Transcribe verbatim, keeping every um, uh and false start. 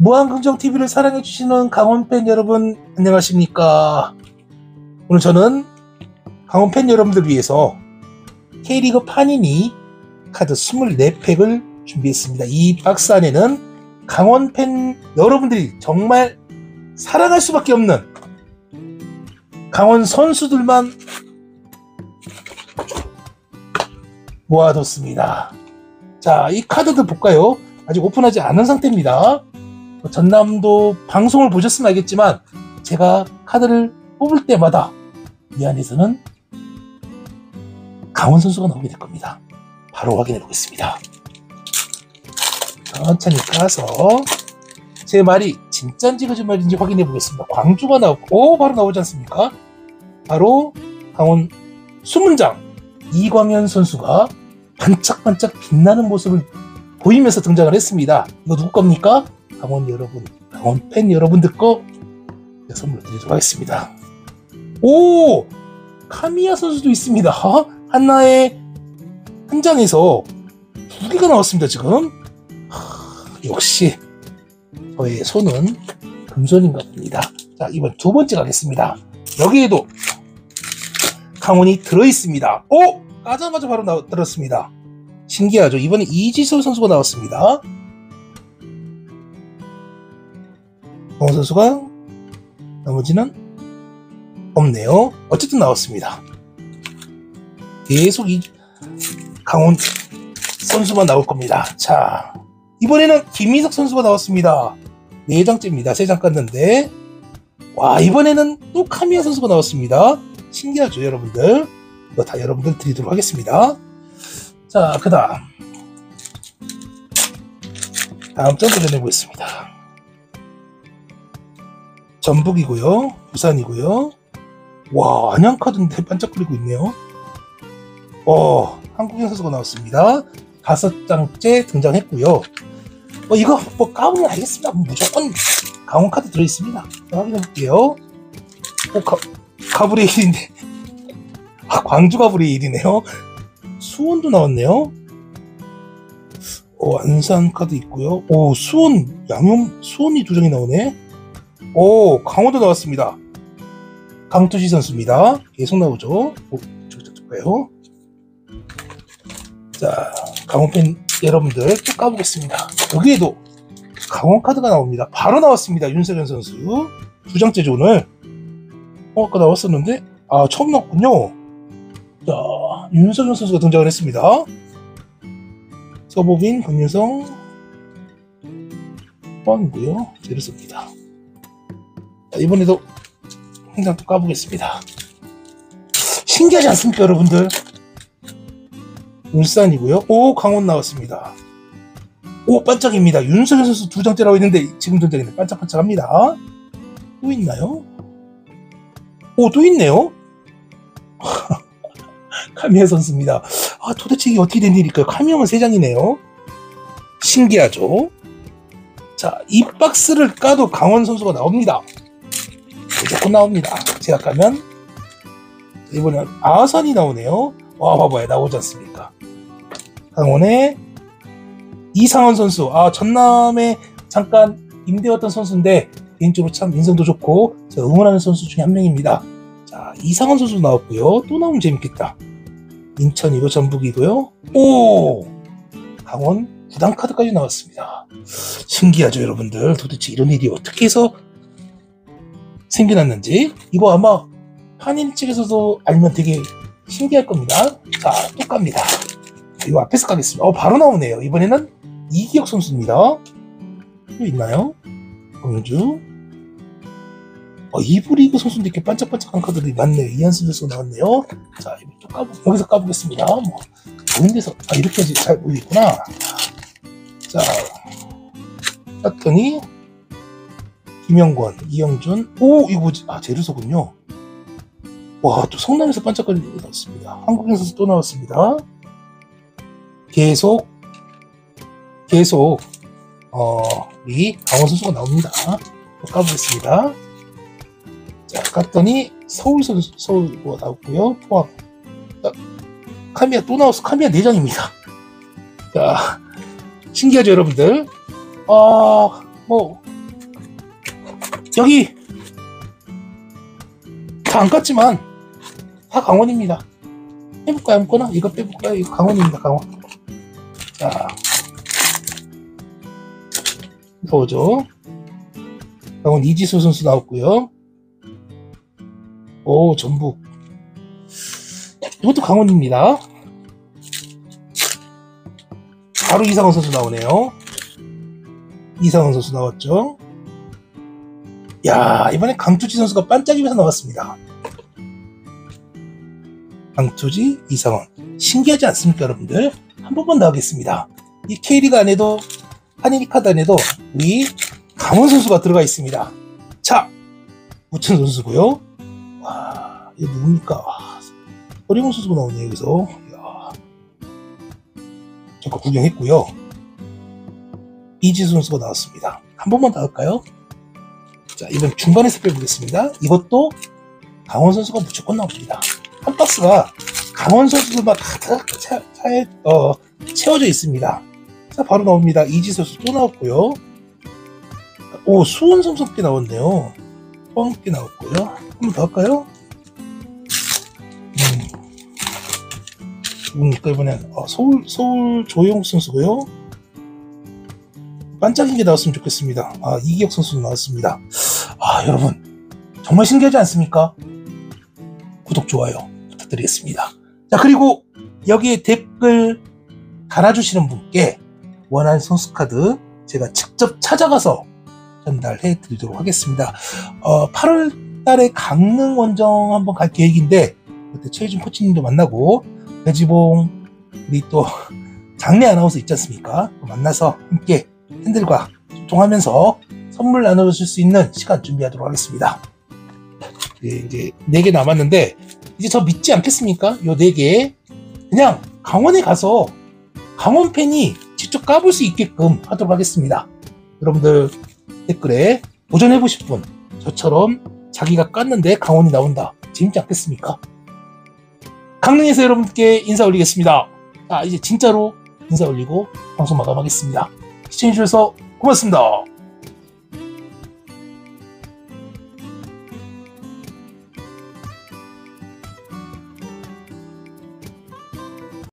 무한긍정티비를 사랑해주시는 강원팬 여러분 안녕하십니까. 오늘 저는 강원팬 여러분들 위해서 K리그 파니니 카드 이십사 팩을 준비했습니다. 이 박스 안에는 강원팬 여러분들이 정말 사랑할 수밖에 없는 강원 선수들만 모아뒀습니다. 자, 이 카드들 볼까요? 아직 오픈하지 않은 상태입니다. 전남도 방송을 보셨으면 알겠지만 제가 카드를 뽑을 때마다 이 안에서는 강원 선수가 나오게 될 겁니다. 바로 확인해 보겠습니다. 천천히 까서 제 말이 진짜인지 거짓말인지 확인해 보겠습니다. 광주가 나오고, 오, 바로 나오지 않습니까? 바로 강원 수문장 이광현 선수가 반짝반짝 빛나는 모습을 보이면서 등장을 했습니다. 이거 누구 겁니까? 강원 여러분, 강원 팬 여러분들 거 선물 드리도록 하겠습니다. 오! 카미야 선수도 있습니다. 하나의 한 장에서 두 개가 나왔습니다, 지금. 하, 역시 저의 손은 금손인가 봅니다. 자, 이번 두 번째 가겠습니다. 여기에도 강원이 들어있습니다. 오! 까자마자 바로 나, 들었습니다. 신기하죠? 이번에 이지수 선수가 나왔습니다. 강원 선수가 나머지는 없네요. 어쨌든 나왔습니다. 계속 이 강원 선수만 나올 겁니다. 자, 이번에는 김민석 선수가 나왔습니다. 네 장째입니다. 세 장 깠는데, 와, 이번에는 또 카미야 선수가 나왔습니다. 신기하죠, 여러분들? 이거 다 여러분들 드리도록 하겠습니다. 자, 그 다음 다음 장 도전해보겠습니다. 전북이고요, 부산이고요. 와, 안양카드인데 반짝거리고 있네요. 어, 한국인 선수가 나왔습니다. 다섯 장째 등장했고요. 어, 이거 뭐 까보면 알겠습니다. 무조건 강원 카드 들어있습니다. 확인해볼게요. 어, 가, 가브리 일인데 아, 광주 가브리 일이네요. 수원도 나왔네요. 어, 안산 카드 있고요. 오, 수원 양용 수원이 두 장이 나오네. 오, 강원도 나왔습니다. 강투시 선수입니다. 계속 나오죠. 오, 저기 볼까요? 자, 강원팬 여러분들 또 까보겠습니다. 여기에도 강원 카드가 나옵니다. 바로 나왔습니다. 윤석현 선수 두 장째죠, 오늘. 어, 아까 나왔었는데, 아, 처음 나왔군요. 자, 윤석현 선수가 등장을 했습니다. 서보빈, 박윤성, 포항이고요. 제르소입니다. 자, 이번에도 한 장 또 까보겠습니다. 신기하지 않습니까, 여러분들? 울산이고요. 오, 강원 나왔습니다. 오, 반짝입니다. 윤석현 선수 두 장째라고 했는데 지금 등장했는데 반짝반짝합니다. 또 있나요? 오, 또 있네요. 카미야 선수입니다. 아, 도대체 이게 어떻게 된 일일까요? 카미야만 세 장이네요. 신기하죠? 자, 이 박스를 까도 강원 선수가 나옵니다. 무조건 나옵니다. 제가 까면 이번엔 아산이 나오네요. 와, 봐봐요. 나오지 않습니까? 강원의 이상원 선수. 아, 전남에 잠깐 임대왔던 선수인데 개인적으로 참 인성도 좋고 제가 응원하는 선수 중에 한 명입니다. 자, 이상원 선수 나왔고요. 또 나오면 재밌겠다. 인천이고 전북이고요. 오! 강원 구단 카드까지 나왔습니다. 신기하죠, 여러분들? 도대체 이런 일이 어떻게 해서 생겨났는지. 이거 아마 한인 측에서도 알면 되게 신기할 겁니다. 자, 또 깝니다. 이거 앞에서 까겠습니다. 어, 바로 나오네요. 이번에는 이기혁 선수입니다. 또 있나요? 공주. 어, 이부 리그 선수인데 이렇게 반짝반짝한 카드들이 많네요. 이한수 선수 나왔네요. 자, 이거 또 까보, 여기서 까보겠습니다. 뭐, 보는 데서, 아, 이렇게 잘 보이겠구나. 자, 깠더니, 김영권, 이영준, 오, 이거 뭐지? 아, 제르소군요. 와, 또 성남에서 반짝거리는 게 나왔습니다. 한국인 선수 또 나왔습니다. 계속, 계속, 어, 우리 강원 선수가 나옵니다. 또 까보겠습니다. 자, 깠더니 서울 선수, 서울 뭐 나왔고요. 포항. 자, 카미야 또 나왔어. 카미야 네 장입니다. 자, 신기하죠, 여러분들? 아, 뭐, 여기 다 안 깠지만 다 강원입니다. 빼볼까요? 아무거나? 이거 빼볼까요? 이거 강원입니다. 강원. 자, 나오죠. 강원 이지수 선수 나왔고요. 오, 전북. 이것도 강원입니다. 바로 이상원 선수 나오네요. 이상원 선수 나왔죠. 야, 이번에 강투지 선수가 반짝이면서 나왔습니다. 강투지 이상원. 신기하지 않습니까, 여러분들? 한 번만 나오겠습니다. 이 K리그 안에도, 한인리 카드 안에도 우리 강원 선수가 들어가 있습니다. 자, 우천 선수고요. 와, 이거 누굽니까? 허리문 선수가 나오네요, 여기서. 이야. 잠깐 구경했고요. 이지수 선수가 나왔습니다. 한 번만 더 할까요? 자, 이번 중반에서 빼보겠습니다. 이것도 강원 선수가 무조건 나옵니다. 한 박스가 강원 선수들만 가득 차, 차에, 어, 채워져 있습니다. 자, 바로 나옵니다. 이지수 선수 또 나왔고요. 오, 수원 선수께 나왔네요. 수원께 나왔고요. 한 번 더 할까요? 음. 누굽니까, 이번엔? 어, 서울, 서울 조용 선수고요. 반짝인 게 나왔으면 좋겠습니다. 아, 이기혁 선수 나왔습니다. 아, 여러분. 정말 신기하지 않습니까? 구독, 좋아요 부탁드리겠습니다. 자, 그리고 여기에 댓글 달아주시는 분께 원하는 선수카드 제가 직접 찾아가서 전달해 드리도록 하겠습니다. 어, 팔월 달에 강릉 원정 한번 갈 계획인데, 그때 최유준 코치님도 만나고, 배지봉, 우리 또 장례 아나운서 있지 않습니까? 만나서 함께 팬들과 소통하면서 선물 나눠줄 수 있는 시간 준비하도록 하겠습니다. 네, 이제 네 개 남았는데, 이제 저 믿지 않겠습니까? 요 네 개. 그냥 강원에 가서 강원 팬이 직접 까볼 수 있게끔 하도록 하겠습니다. 여러분들 댓글에 도전해보실 분, 저처럼 자기가 깠는데 강원이 나온다. 재밌지 않겠습니까? 강릉에서 여러분께 인사 올리겠습니다. 자, 이제 진짜로 인사 올리고 방송 마감하겠습니다. 시청해주셔서 고맙습니다.